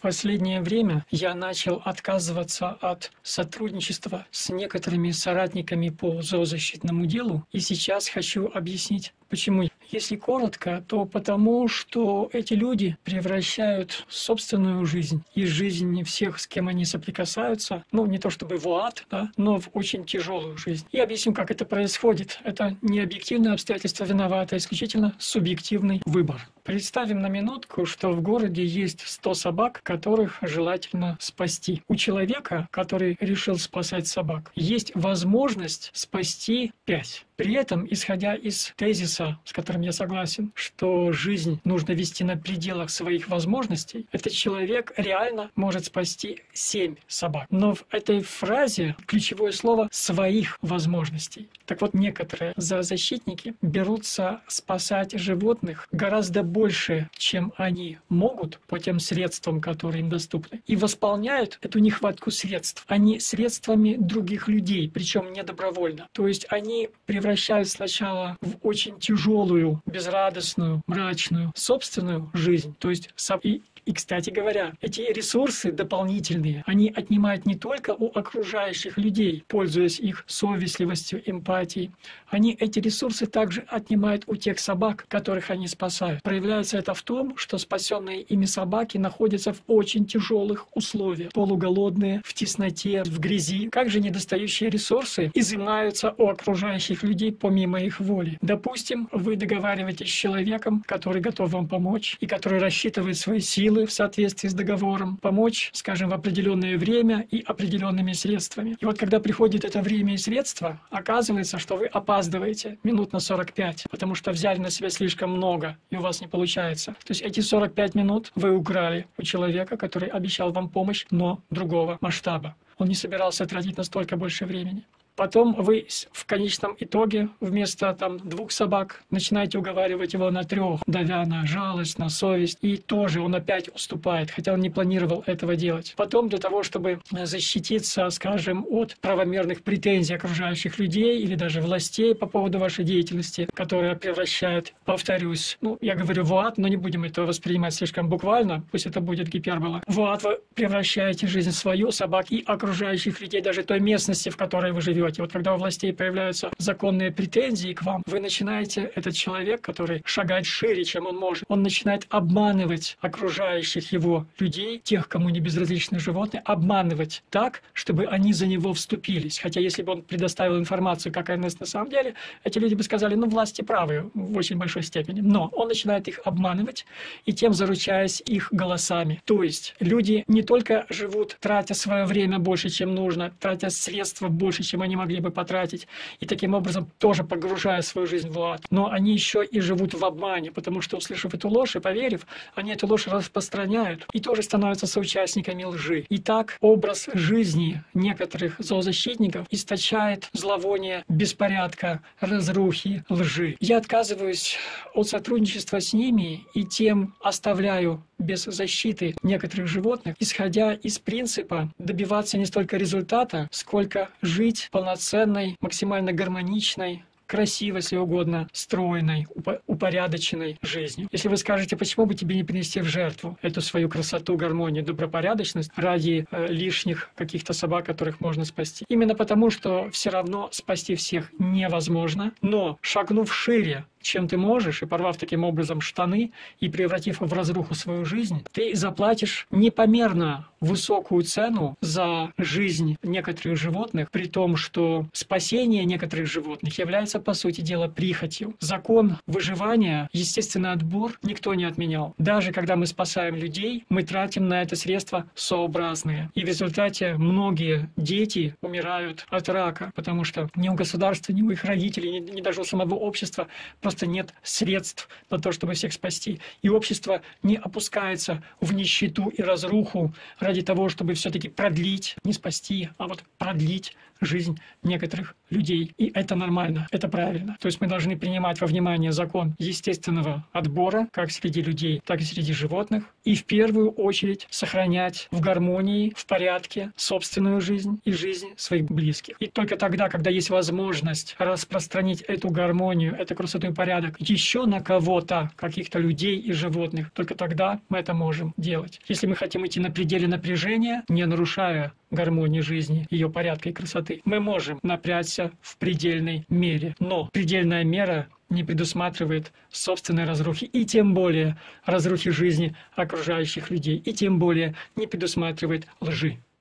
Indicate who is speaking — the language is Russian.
Speaker 1: Последнее время я начал отказываться от сотрудничества с некоторыми соратниками по зоозащитному делу, и сейчас хочу объяснить, почему. Если коротко, то потому, что эти люди превращают собственную жизнь и жизнь всех, с кем они соприкасаются, не то чтобы в ад, да, но в очень тяжелую жизнь. Я объясню, как это происходит. Это не объективные обстоятельства виноваты, а исключительно субъективный выбор. Представим на минутку, что в городе есть 100 собак, которых желательно спасти. У человека, который решил спасать собак, есть возможность спасти 5. При этом, исходя из тезиса, с которым я согласен, что жизнь нужно вести на пределах своих возможностей, этот человек реально может спасти 7 собак. Но в этой фразе ключевое слово «своих возможностей». Так вот, некоторые зоозащитники берутся спасать животных гораздо больше, чем они могут по тем средствам, которые им доступны, и восполняют эту нехватку средств. Они средствами других людей, причем не добровольно. То есть они превращают сначала в очень тяжелую, безрадостную, мрачную собственную жизнь. То есть и, кстати говоря, эти ресурсы дополнительные, они отнимают не только у окружающих людей, пользуясь их совестливостью, эмпатией. Они эти ресурсы также отнимают у тех собак, которых они спасают. Проявляется это в том, что спасенные ими собаки находятся в очень тяжелых условиях. Полуголодные, в тесноте, в грязи. Как же недостающие ресурсы изымаются у окружающих людей помимо их воли? Допустим, вы договариваетесь с человеком, который готов вам помочь и который рассчитывает свои силы в соответствии с договором, помочь, скажем, в определенное время и определенными средствами. И вот когда приходит это время и средства, оказывается, что вы опаздываете минут на 45, потому что взяли на себя слишком много, и у вас не получается. То есть эти 45 минут вы украли у человека, который обещал вам помощь, но другого масштаба. Он не собирался тратить настолько больше времени. Потом вы в конечном итоге вместо 2 собак начинаете уговаривать его на 3, давя на жалость, на совесть. И тоже он опять уступает, хотя он не планировал этого делать. Потом для того, чтобы защититься, скажем, от правомерных претензий окружающих людей или даже властей по поводу вашей деятельности, которая превращает, повторюсь, я говорю в ад, но не будем это воспринимать слишком буквально, пусть это будет гипербола. В ад вы превращаете жизнь свою, собак и окружающих людей, даже той местности, в которой вы живете. Вот когда у властей появляются законные претензии к вам, вы начинаете, этот человек, который шагает шире, чем он может, он начинает обманывать окружающих его людей, тех, кому не безразличны животные, обманывать так, чтобы они за него вступились. Хотя если бы он предоставил информацию, какая она на самом деле, эти люди бы сказали, власти правы в очень большой степени. Но он начинает их обманывать и тем заручаясь их голосами. То есть люди не только живут, тратя свое время больше, чем нужно, тратя средства больше, чем они могли бы потратить, и таким образом тоже погружая свою жизнь в ад. Но они еще и живут в обмане, потому что, услышав эту ложь и поверив, они эту ложь распространяют и тоже становятся соучастниками лжи. И так образ жизни некоторых зоозащитников источает зловоние беспорядка, разрухи, лжи. Я отказываюсь от сотрудничества с ними и тем оставляю без защиты некоторых животных, исходя из принципа добиваться не столько результата, сколько жить полноценной, максимально гармоничной, красивой, если угодно, стройной, упорядоченной жизнью. Если вы скажете, почему бы тебе не принести в жертву эту свою красоту, гармонию, добропорядочность ради лишних каких-то собак, которых можно спасти? Именно потому, что все равно спасти всех невозможно, но шагнув шире, чем ты можешь, и порвав таким образом штаны, и превратив в разруху свою жизнь, ты заплатишь непомерно высокую цену за жизнь некоторых животных, при том, что спасение некоторых животных является, по сути дела, прихотью. Закон выживания, естественный отбор никто не отменял. Даже когда мы спасаем людей, мы тратим на это средства сообразные. И в результате многие дети умирают от рака, потому что ни у государства, ни у их родителей, ни даже у самого общества просто нет средств на то, чтобы всех спасти. И общество не опускается в нищету и разруху ради того, чтобы все-таки продлить, не спасти, а продлить жизнь некоторых людей. И это нормально, это правильно. То есть мы должны принимать во внимание закон естественного отбора, как среди людей, так и среди животных. И в первую очередь сохранять в гармонии, в порядке собственную жизнь и жизнь своих близких. И только тогда, когда есть возможность распространить эту гармонию, эту красоту и порядок еще на кого-то, каких-то людей и животных, только тогда мы это можем делать. Если мы хотим идти на пределе напряжения, не нарушая гармонии жизни, ее порядка и красоты, мы можем напрячься в предельной мере. Но предельная мера не предусматривает собственной разрухи, и тем более разрухи жизни окружающих людей, и тем более не предусматривает лжи.